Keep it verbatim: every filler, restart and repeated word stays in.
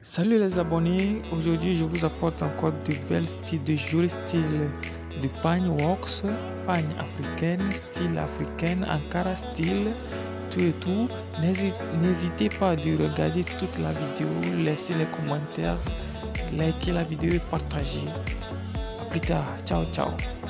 Salut les abonnés, aujourd'hui je vous apporte encore de belles styles, de jolis styles de pagne wax, pagne africaine, style africaine, ankara style, tout et tout. N'hésitez pas à regarder toute la vidéo, laisser les commentaires, liker la vidéo et partager. A plus tard, ciao ciao.